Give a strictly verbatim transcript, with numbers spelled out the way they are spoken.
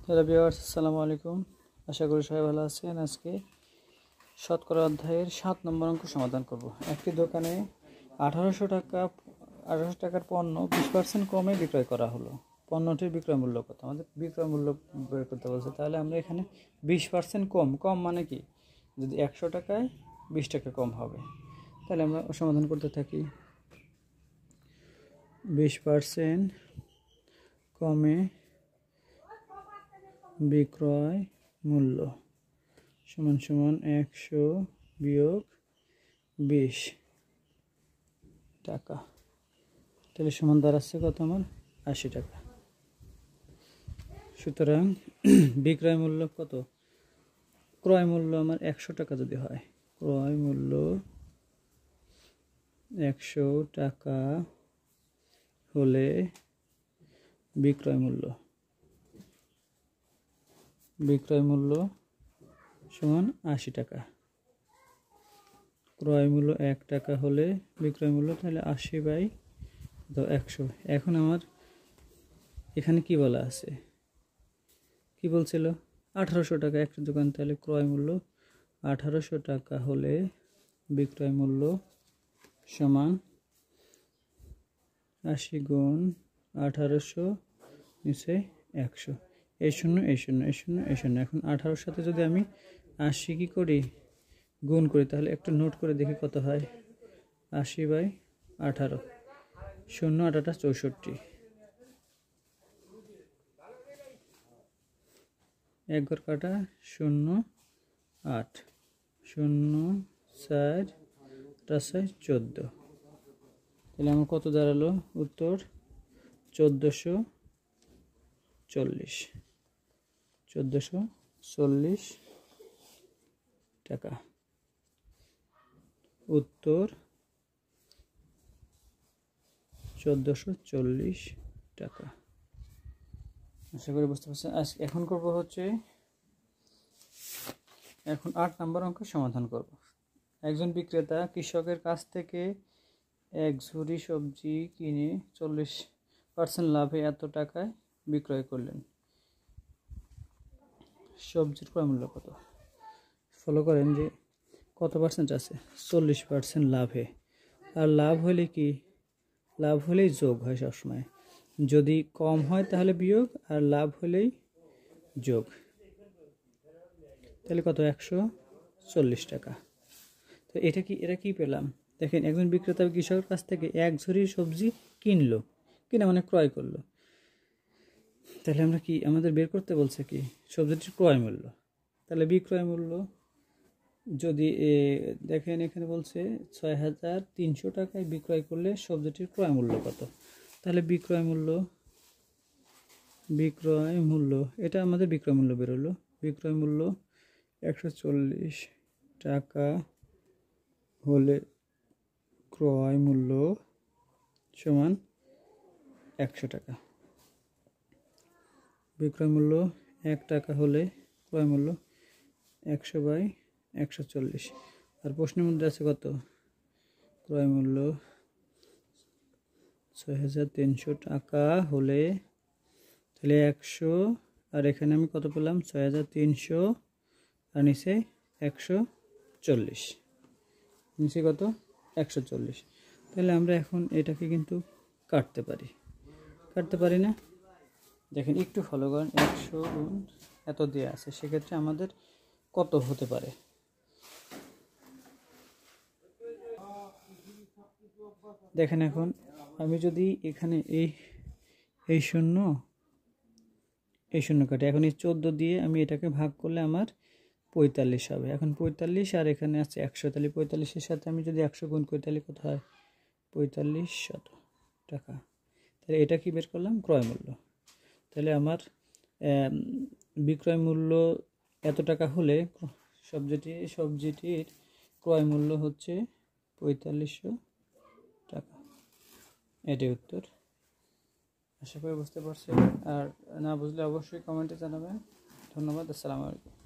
Hello viewers, আসসালামু আলাইকুম। আশা করি সবাই ভালো আছেন। আজকে শতকরা অধ্যায়ের সাত নম্বর অঙ্ক সমাধান করব। একটি দোকানে আঠারোশো টাকা আঠারোশো টাকার পণ্য বিশ পার্সেন্ট কমে বিক্রয় করা হলো। পণ্যটির বিক্রয় মূল্য কত? আমাদের বিক্রয় মূল্য বের করতে বলছে। তাহলে আমরা এখানে বিশ পার্সেন্ট কম, কম মানে কি? যদি একশো টাকায় বিশ টাকা কম হবে, তাহলে আমরা সমাধান করতে থাকি। বিশ পার্সেন্ট কমে বিক্রয় মূল্য সমান সমান একশো বিয়োগ বিশ টাকা। তাহলে সমান দাঁড়াচ্ছে কত? আমার আশি টাকা। সুতরাং বিক্রয় মূল্য কত? ক্রয় মূল্য আমার একশো টাকা যদি হয়, ক্রয় মূল্য একশো টাকা হলে বিক্রয় মূল্য বিক্রয় মূল্য সমান আশি টাকা। ক্রয় মূল্য এক টাকা হলে বিক্রয় মূল্য তাহলে আশি বাই একশো। এখন আমার এখানে কি বলা আছে? কি বলছিল? আঠারোশো টাকা একটা দোকান, তাহলে ক্রয় মূল্য আঠারোশো টাকা হলে বিক্রয় মূল্য সমান আশি গুণ আঠারোশো নিচে একশো। এই শূন্য এই শূন্য এই শূন্য এই শূন্য। এখন আঠারোর সাথে যদি আমি আশি কি করি, গুণ করি, তাহলে একটু নোট করে দেখি কত হয়। আশি বাই আঠারো, শূন্য আঠাটা চৌষট্টি, এক ঘর কাটা শূন্য আট, শূন্য চার রাশায় চোদ্দো। তাহলে আমার কত দাঁড়ালো? উত্তর চোদ্দোশো চল্লিশ চোদ্দোশো চল্লিশ টাকা। উত্তর চোদ্দোশো চল্লিশ টাকা। আশা করি বুঝতে পারছেন। আজ এখন করব হচ্ছে এখন আট নম্বর অঙ্ক সমাধান করব। একজন বিক্রেতা কৃষকের কাছ থেকে এক ঝুড়ি সবজি কিনে চল্লিশ পার্সেন্ট লাভে এত টাকায় বিক্রয় করলেন। সবজির ক্রয় মূল্য কত? ফলো করেন যে কত পার্সেন্ট আছে? চল্লিশ পার্সেন্ট লাভে। আর লাভ হলে কি? লাভ হলেই যোগ হয় সবসময়। যদি কম হয় তাহলে বিয়োগ, আর লাভ হলেই যোগ। তাহলে কত? একশো চল্লিশ টাকা। তো এটা কি এটা কি পেলাম? দেখেন, একজন বিক্রেতা কৃষকের কাছ থেকে এক ঝুড়ি সবজি কিনলো, কিনা মানে ক্রয় করলো। তাহলে আমরা কি আমাদের বের করতে বলছে কি? সবজিটির ক্রয় মূল্য। তাহলে বিক্রয় মূল্য যদি দেখেন এখানে বলছে ছয় হাজার তিনশো টাকায় বিক্রয় করলে সবজিটির ক্রয় মূল্য কত? তাহলে বিক্রয় মূল্য বিক্রয় মূল্য এটা আমাদের বিক্রয় মূল্য বেরোলো। বিক্রয় মূল্য একশো চল্লিশ টাকা হলে ক্রয় মূল্য সমান একশো টাকা। বিক্রয় মূল্য এক টাকা হলে ক্রয় মূল্য একশো বাই একশো চল্লিশ। আর প্রশ্নের মধ্যে আছে কত? ক্রয় মূল্য ছয় হাজার তিনশো টাকা হলে, তাহলে একশো, আর এখানে আমি কত পেলাম? ছয় হাজার তিনশো, আর নিচে একশো চল্লিশ, নিচে কত? একশো চল্লিশ। তাহলে আমরা এখন এটাকে কিন্তু কাটতে পারি, কাটতে পারি না? দেখেন একটু ফলো করেন। একশো গুণ এত দেওয়া আছে, সেক্ষেত্রে আমাদের কত হতে পারে? দেখেন এখন আমি যদি এখানে এই এই শূন্য এই শূন্য কাটি, এখন এই চোদ্দো দিয়ে আমি এটাকে ভাগ করলে আমার পঁয়তাল্লিশ হবে। এখন পঁয়তাল্লিশ আর এখানে আছে একশো, তাহলে পঁয়তাল্লিশের সাথে আমি যদি একশো গুণ করি তাহলে কত হয়? পঁয়তাল্লিশ শত টাকা। তাহলে এটা কি বের করলাম? ক্রয় মূল্য। তাহলে আমার বিক্রয় মূল্য এত টাকা হলে সবজিটি সবজিটির ক্রয় মূল্য হচ্ছে পঁয়তাল্লিশশো টাকা। এটাই উত্তর। আশা করি বুঝতে পারছেন। আর না বুঝলে অবশ্যই কমেন্টে জানাবেন। ধন্যবাদ। আসসালামু আলাইকুম।